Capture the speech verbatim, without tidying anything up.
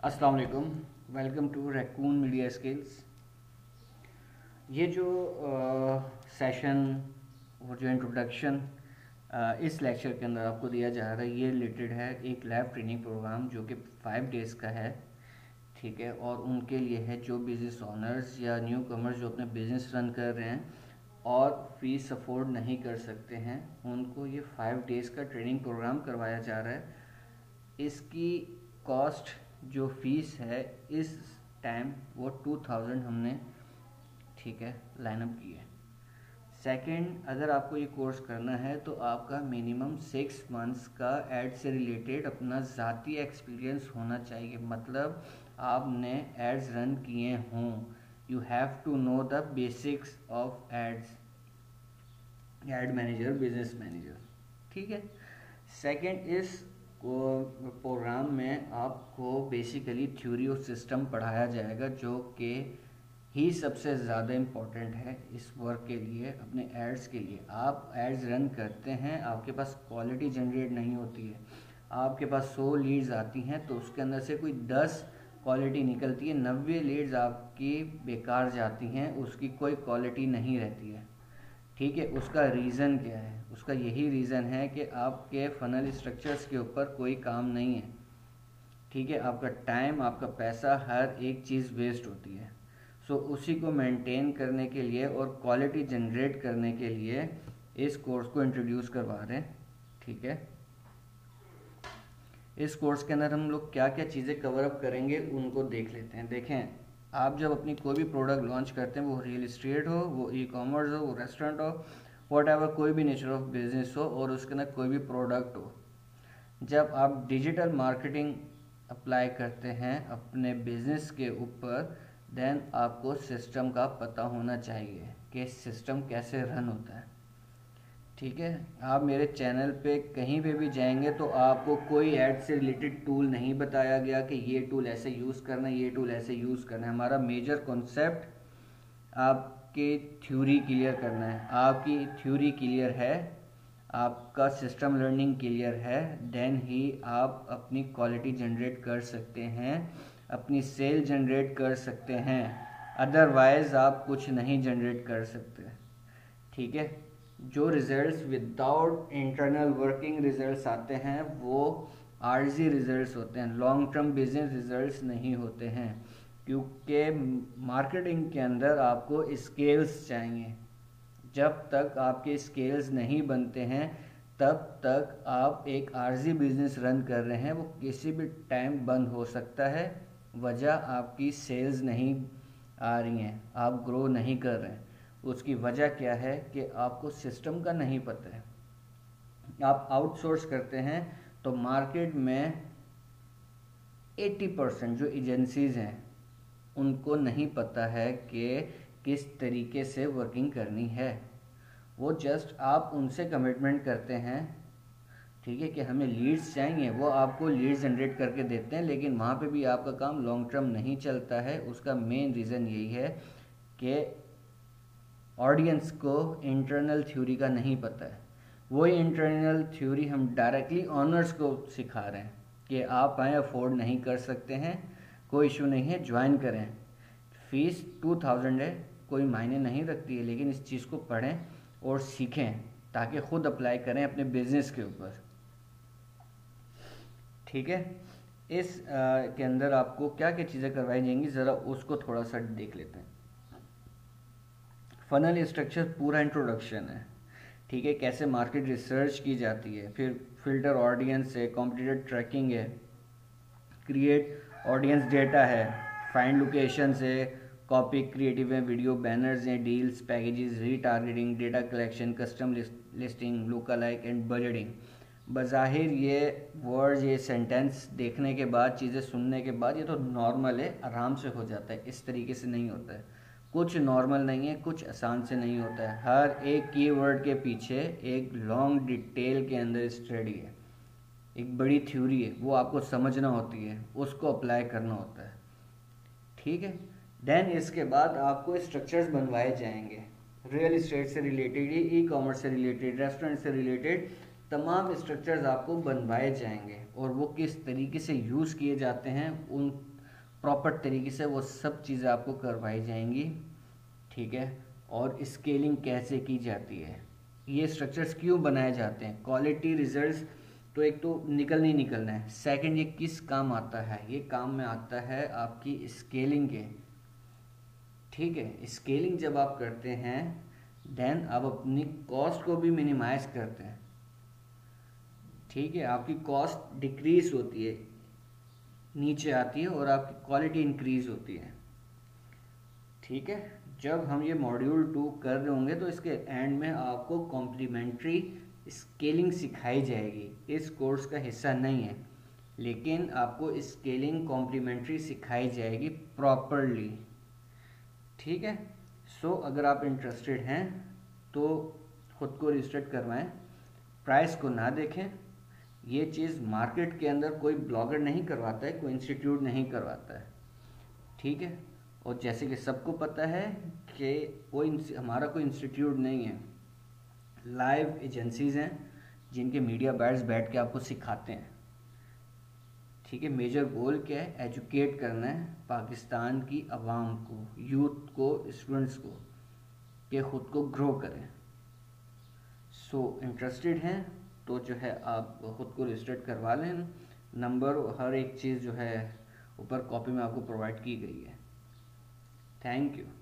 अस्सलाम वालेकुम। Welcome to Raccoon Media Skills. ये जो सेशन और जो इंट्रोडक्शन इस लेक्चर के अंदर आपको दिया जा रहा है, ये रिलेटेड है एक लैब ट्रेनिंग प्रोग्राम जो कि फाइव डेज़ का है। ठीक है, और उनके लिए है जो बिज़नेस ऑनर्स या न्यू कमर्स जो अपने बिज़नेस रन कर रहे हैं और फीस अफोर्ड नहीं कर सकते हैं, उनको ये फाइव डेज़ का ट्रेनिंग प्रोग्राम करवाया जा रहा है। इसकी कॉस्ट जो फीस है इस टाइम वो टू थाउजेंड हमने ठीक है लाइन अप की है। सेकंड, अगर आपको ये कोर्स करना है तो आपका मिनिमम सिक्स मंथ्स का एड से रिलेटेड अपना ज़ाती एक्सपीरियंस होना चाहिए। मतलब आपने एड्स रन किए हों। You have to know the basics of ads, ad manager, business manager. ठीक है। सेकंड, इस प्रोग्राम में आपको बेसिकली थ्योरी और सिस्टम पढ़ाया जाएगा जो कि ही सबसे ज़्यादा इम्पोर्टेंट है इस वर्क के लिए, अपने एड्स के लिए। आप एड्स रन करते हैं, आपके पास क्वालिटी जनरेट नहीं होती है। आपके पास सौ लीड्स आती हैं तो उसके अंदर से कोई दस क्वालिटी निकलती है, नब्बे लीड्स आपकी बेकार जाती हैं, उसकी कोई क्वालिटी नहीं रहती है। ठीक है, उसका रीज़न क्या है? उसका यही रीज़न है कि आपके फनल स्ट्रक्चर्स के ऊपर कोई काम नहीं है। ठीक है, आपका टाइम, आपका पैसा, हर एक चीज़ वेस्ट होती है। सो उसी को मेंटेन करने के लिए और क्वालिटी जनरेट करने के लिए इस कोर्स को इंट्रोड्यूस करवा रहे हैं। ठीक है, इस कोर्स के अंदर हम लोग क्या क्या चीज़ें कवर अप करेंगे उनको देख लेते हैं। देखें, आप जब अपनी कोई भी प्रोडक्ट लॉन्च करते हैं, वो रियल इस्टेट हो, वो ई कॉमर्स हो, वो रेस्टोरेंट हो, वॉट एवर, कोई भी नेचर ऑफ बिजनेस हो और उसके अंदर कोई भी प्रोडक्ट हो, जब आप डिजिटल मार्केटिंग अप्लाई करते हैं अपने बिजनेस के ऊपर, देन आपको सिस्टम का पता होना चाहिए कि सिस्टम कैसे रन होता है। ठीक है, आप मेरे चैनल पे कहीं पे भी जाएंगे तो आपको कोई ऐड से रिलेटेड टूल नहीं बताया गया कि ये टूल ऐसे यूज़ करना है, ये टूल ऐसे यूज़ करना है। हमारा मेजर कॉन्सेप्ट आपके थ्योरी क्लियर करना है। आपकी थ्योरी क्लियर है, आपका सिस्टम लर्निंग क्लियर है, देन ही आप अपनी क्वालिटी जनरेट कर सकते हैं, अपनी सेल जनरेट कर सकते हैं। अदरवाइज आप कुछ नहीं जनरेट कर सकते। ठीक है, जो results without internal working results आते हैं वो आरजी रिजल्ट्स होते हैं, लॉन्ग टर्म बिजनेस रिजल्ट्स नहीं होते हैं। क्योंकि मार्केटिंग के अंदर आपको स्केल्स चाहिए। जब तक आपके स्केल्स नहीं बनते हैं तब तक आप एक आरजी बिजनेस रन कर रहे हैं, वो किसी भी टाइम बंद हो सकता है। वजह आपकी सेल्स नहीं आ रही हैं, आप ग्रो नहीं कर रहे हैं। उसकी वजह क्या है कि आपको सिस्टम का नहीं पता है। आप आउटसोर्स करते हैं तो मार्केट में अस्सी परसेंट जो एजेंसीज हैं उनको नहीं पता है कि किस तरीके से वर्किंग करनी है। वो जस्ट आप उनसे कमिटमेंट करते हैं, ठीक है, कि हमें लीड्स चाहिए, वो आपको लीड्स जनरेट करके देते हैं, लेकिन वहाँ पे भी आपका काम लॉन्ग टर्म नहीं चलता है। उसका मेन रीज़न यही है कि ऑडियंस को इंटरनल थ्योरी का नहीं पता है। वही इंटरनल थ्योरी हम डायरेक्टली ऑनर्स को सिखा रहे हैं कि आप आए, अफोर्ड नहीं कर सकते हैं, कोई इशू नहीं है, ज्वाइन करें। फीस टू थाउजेंड है, कोई मायने नहीं रखती है, लेकिन इस चीज़ को पढ़ें और सीखें ताकि ख़ुद अप्लाई करें अपने बिजनेस के ऊपर। ठीक है, इस आ, के अंदर आपको क्या क्या चीज़ें करवाई जाएंगी, ज़रा उसको थोड़ा सा देख लेते हैं। फनल स्ट्रक्चर पूरा इंट्रोडक्शन है। ठीक है, कैसे मार्केट रिसर्च की जाती है, फिर फिल्टर ऑडियंस है, कॉम्पिटिटर ट्रैकिंग है, क्रिएट ऑडियंस डेटा है, फाइंड लोकेशन है, कॉपी क्रिएटिव है, वीडियो बैनर्स हैं, deals, packages, retargeting, data collection, custom listing, lookalike and budgeting. बज़ाहिर ये वर्ड, ये सेंटेंस देखने के बाद, चीज़ें सुनने के बाद ये तो नॉर्मल है, आराम से हो जाता है। इस तरीके से नहीं होता है, कुछ नॉर्मल नहीं है, कुछ आसान से नहीं होता है। हर एक कीवर्ड के पीछे एक लॉन्ग डिटेल के अंदर स्टडी है, एक बड़ी थ्योरी है, वो आपको समझना होती है, उसको अप्लाई करना होता है। ठीक है, देन इसके बाद आपको स्ट्रक्चर्स बनवाए जाएंगे, रियल इस्टेट से रिलेटेड, ई कॉमर्स से रिलेटेड, रेस्टोरेंट से रिलेटेड तमाम स्ट्रक्चर्स आपको बनवाए जाएंगे और वो किस तरीके से यूज़ किए जाते हैं उन प्रॉपर तरीके से वो सब चीज़ें आपको करवाई जाएंगी, ठीक है। और स्केलिंग कैसे की जाती है, ये स्ट्रक्चर्स क्यों बनाए जाते हैं, क्वालिटी रिजल्ट्स तो एक तो निकल नहीं निकलना है, सेकंड ये किस काम आता है, ये काम में आता है आपकी स्केलिंग के, ठीक है। स्केलिंग जब आप करते हैं देन आप अपनी कॉस्ट को भी मिनिमाइज करते हैं, ठीक है। आपकी कॉस्ट डिक्रीज होती है, नीचे आती है, और आपकी क्वालिटी इंक्रीज होती है, ठीक है। जब हम ये मॉड्यूल टू कर रहे होंगे तो इसके एंड में आपको कॉम्प्लीमेंट्री स्केलिंग सिखाई जाएगी, इस कोर्स का हिस्सा नहीं है, लेकिन आपको स्केलिंग कॉम्प्लीमेंट्री सिखाई जाएगी प्रॉपरली, ठीक है। सो so, अगर आप इंटरेस्टेड हैं तो ख़ुद को रजिस्टर करवाएं, प्राइस को ना देखें, ये चीज़ मार्केट के अंदर कोई ब्लॉगर नहीं करवाता है, कोई इंस्टीट्यूट नहीं करवाता है, ठीक है। और जैसे कि सबको पता है कि कोई हमारा कोई इंस्टीट्यूट नहीं है, लाइव एजेंसीज हैं जिनके मीडिया बायर्स बैठ के आपको सिखाते हैं, ठीक है। मेजर गोल क्या है, एजुकेट करना है पाकिस्तान की आवाम को, यूथ को, स्टूडेंट्स को, कि ख़ुद को ग्रो करें। सो इंटरेस्टेड हैं तो जो है आप ख़ुद को रजिस्टर करवा लें, नंबर हर एक चीज़ जो है ऊपर कॉपी में आपको प्रोवाइड की गई है। Thank you.